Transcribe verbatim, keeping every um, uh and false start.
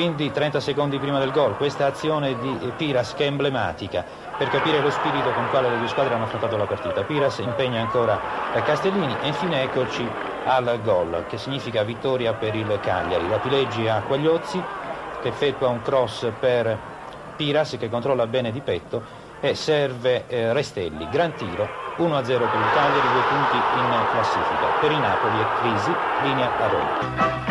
quindi trenta secondi prima del gol, questa azione di Piras che è emblematica per capire lo spirito con quale le due squadre hanno affrontato la partita. Piras impegna ancora Castellini e infine eccoci al gol, che significa vittoria per il Cagliari. La Pileggi a Quagliozzi che effettua un cross per Piras che controlla bene di petto e serve eh, Restelli. Gran tiro, uno a zero per il Cagliari, due punti in classifica. Per il Napoli è crisi, linea a Roma.